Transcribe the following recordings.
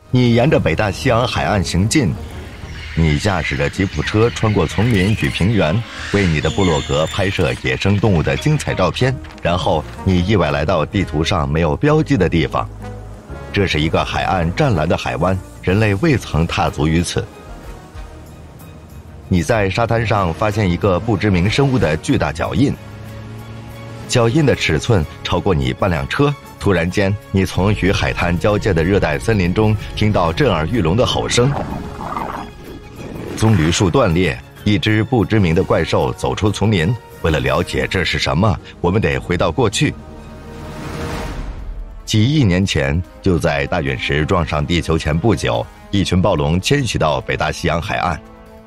你沿着北大西洋海岸行进，你驾驶着吉普车穿过丛林与平原，为你的部落格拍摄野生动物的精彩照片，然后你意外来到地图上没有标记的地方。这是一个海岸湛蓝的海湾，人类未曾踏足于此。你在沙滩上发现一个不知名生物的巨大脚印，脚印的尺寸超过你半辆车。突然间，你从与海滩交界的热带森林中听到震耳欲聋的吼声。棕榈树断裂，一只不知名的怪兽走出丛林。为了了解这是什么，我们得回到过去。几亿年前，就在大陨石撞上地球前不久，一群暴龙迁徙到北大西洋海岸。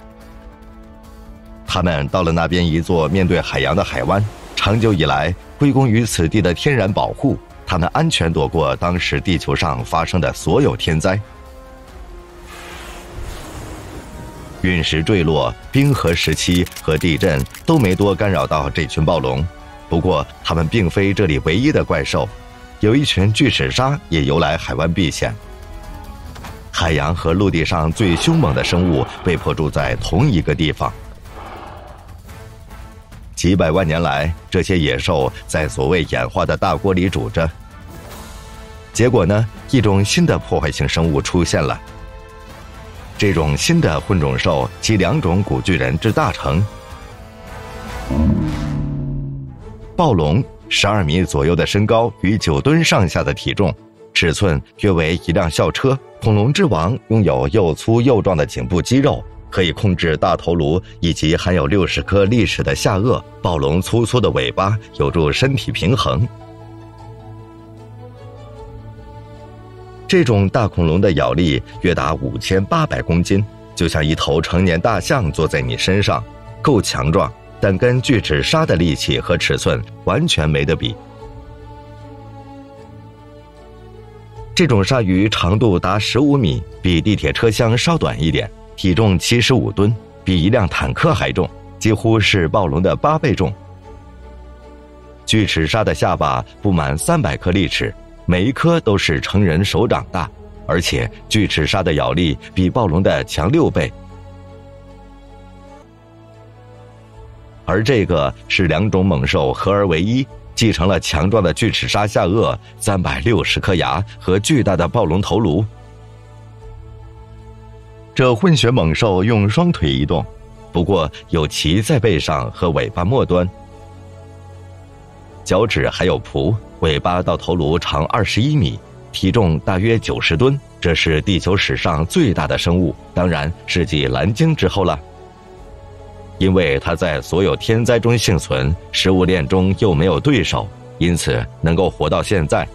他们到了那边一座面对海洋的海湾，长久以来归功于此地的天然保护，他们安全躲过当时地球上发生的所有天灾。陨石坠落、冰河时期和地震都没多干扰到这群暴龙。不过，它们并非这里唯一的怪兽，有一群巨齿鲨也游来海湾避险。海洋和陆地上最凶猛的生物被迫住在同一个地方。几百万年来，这些野兽在所谓演化的大锅里煮着。结果呢，一种新的破坏性生物出现了。这种新的混种兽集2种古巨人之大成。暴龙12米左右的身高与9吨上下的体重，尺寸约为一辆校车。恐龙之王拥有又粗又壮的颈部肌肉，可以控制大头颅以及含有60颗利齿的下颚。暴龙粗粗的尾巴有助身体平衡。这种大恐龙的咬力约达5800公斤，就像一头成年大象坐在你身上，够强壮，但跟巨齿鲨的力气和尺寸完全没得比。这种鲨鱼长度达15米，比地铁车厢稍短一点，体重75吨，比一辆坦克还重，几乎是暴龙的8倍重。巨齿鲨的下巴布满300颗利齿，每一颗都是成人手掌大，而且巨齿鲨的咬力比暴龙的强6倍。而这个是2种猛兽合而为一，继承了强壮的巨齿鲨下颚、360颗牙和巨大的暴龙头颅。这混血猛兽用双腿移动，不过有鳍在背上和尾巴末端，脚趾还有蹼，尾巴到头颅长21米，体重大约90吨。这是地球史上最大的生物，当然是继蓝鲸之后了。因为它在所有天灾中幸存，食物链中又没有对手，因此能够活到现在。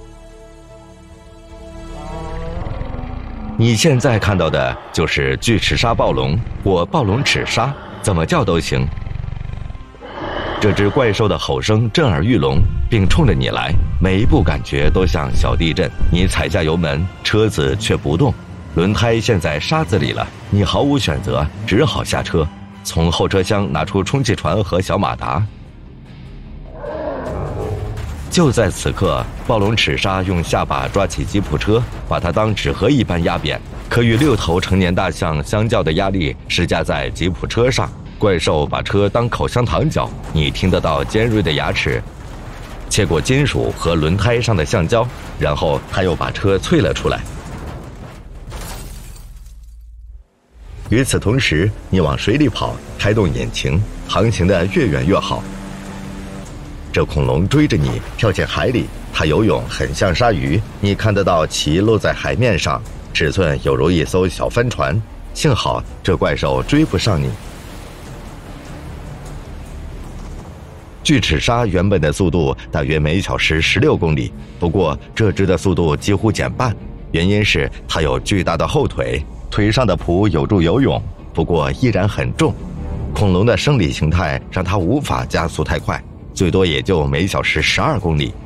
你现在看到的就是巨齿鲨暴龙或暴龙齿鲨，怎么叫都行。这只怪兽的吼声震耳欲聋，并冲着你来，每一步感觉都像小地震。你踩下油门，车子却不动，轮胎陷在沙子里了，你毫无选择，只好下车，从后车厢拿出充气船和小马达。就在此刻，暴龙齿鲨用下巴抓起吉普车，把它当纸盒一般压扁，可与6头成年大象相较的压力施加在吉普车上。怪兽把车当口香糖嚼，你听得到尖锐的牙齿切过金属和轮胎上的橡胶，然后他又把车啐了出来。与此同时，你往水里跑，开动引擎，航行的越远越好。这恐龙追着你跳进海里，它游泳很像鲨鱼，你看得到鳍露在海面上，尺寸有如一艘小帆船。幸好这怪兽追不上你。巨齿鲨原本的速度大约每小时16公里，不过这只的速度几乎减半，原因是它有巨大的后腿，腿上的蹼有助游泳，不过依然很重。恐龙的生理形态让它无法加速太快，最多也就每小时12公里。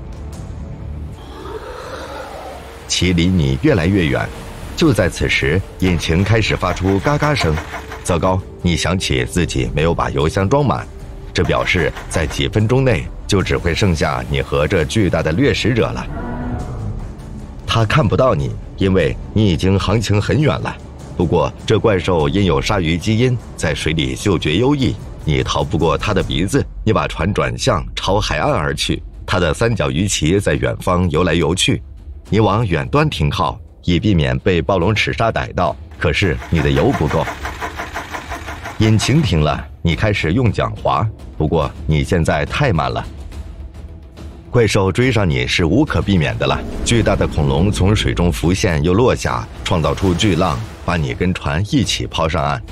其离你越来越远，就在此时，引擎开始发出嘎嘎声。糟糕，你想起自己没有把油箱装满，这表示在几分钟内就只会剩下你和这巨大的掠食者了。 它看不到你，因为你已经航行很远了。不过这怪兽因有鲨鱼基因，在水里嗅觉优异，你逃不过它的鼻子。你把船转向，朝海岸而去。它的三角鱼鳍在远方游来游去，你往远端停靠，以避免被暴龙齿鲨逮到。可是你的油不够，引擎停了，你开始用桨划，不过你现在太慢了。怪兽追上你是无可避免的了。巨大的恐龙从水中浮现又落下，创造出巨浪，把你跟船一起抛上岸。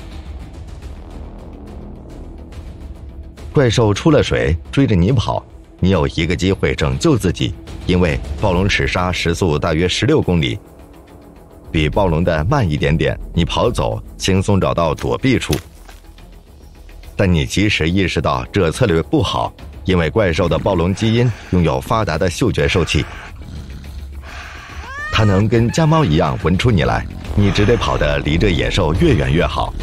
怪兽出了水，追着你跑。你有一个机会拯救自己，因为暴龙齿鲨时速大约16公里，比暴龙的慢一点点。你跑走，轻松找到躲避处。但你及时意识到这策略不好，因为怪兽的暴龙基因拥有发达的嗅觉受器，它能跟家猫一样闻出你来。你只得跑得离这野兽越远越好。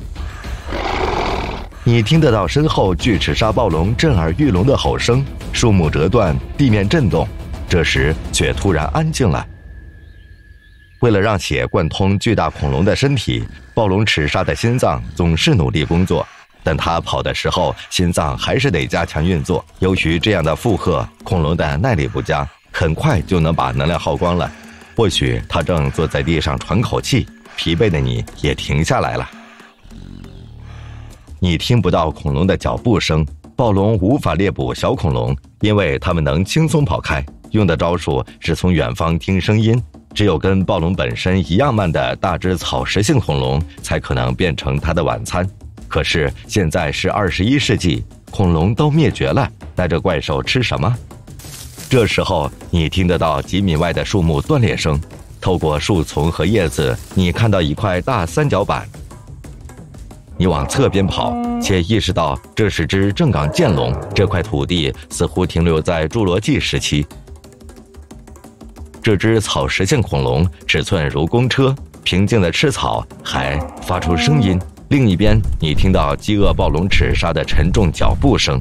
你听得到身后巨齿鲨暴龙震耳欲聋的吼声，树木折断，地面震动，这时却突然安静了。为了让血贯通巨大恐龙的身体，暴龙齿鲨的心脏总是努力工作，但它跑的时候心脏还是得加强运作。由于这样的负荷，恐龙的耐力不佳，很快就能把能量耗光了。或许它正坐在地上喘口气，疲惫的你也停下来了。你听不到恐龙的脚步声，暴龙无法猎捕小恐龙，因为它们能轻松跑开，用的招数是从远方听声音。只有跟暴龙本身一样慢的大只草食性恐龙才可能变成它的晚餐。可是现在是21世纪，恐龙都灭绝了，那这怪兽吃什么？这时候你听得到几米外的树木断裂声，透过树丛和叶子，你看到一块大三角板。你往侧边跑，且意识到这是只正港剑龙。这块土地似乎停留在侏罗纪时期。这只草食性恐龙尺寸如公车，平静地吃草，还发出声音。另一边，你听到饥饿暴龙齿鲨的沉重脚步声。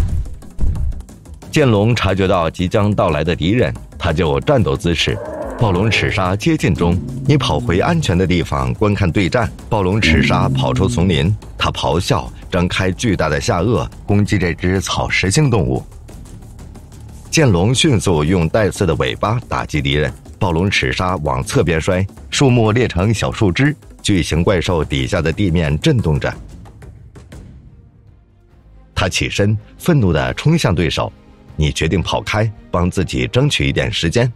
剑龙察觉到即将到来的敌人，它就战斗姿势。暴龙齿鲨接近中，你跑回安全的地方观看对战。暴龙齿鲨跑出丛林，它咆哮，张开巨大的下颚攻击这只草食性动物。剑龙迅速用带刺的尾巴打击敌人，暴龙齿鲨往侧边摔，树木裂成小树枝，巨型怪兽底下的地面震动着。它起身，愤怒地冲向对手。你决定跑开，帮自己争取一点时间。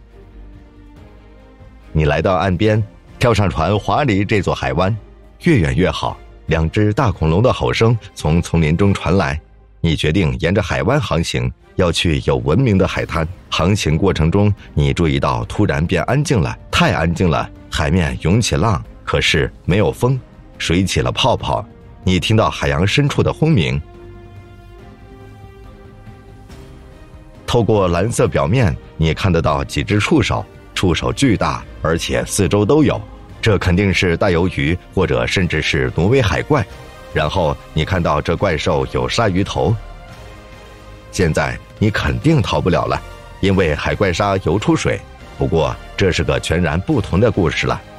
你来到岸边，跳上船，划离这座海湾，越远越好。2只大恐龙的吼声从丛林中传来。你决定沿着海湾航行，要去有文明的海滩。航行过程中，你注意到突然变安静了，太安静了。海面涌起浪，可是没有风，水起了泡泡。你听到海洋深处的轰鸣。透过蓝色表面，你看得到几只触手，触手巨大，而且四周都有。这肯定是大鱿鱼，或者甚至是挪威海怪。然后你看到这怪兽有鲨鱼头。现在你肯定逃不了了，因为海怪鲨游出水。不过这是个全然不同的故事了。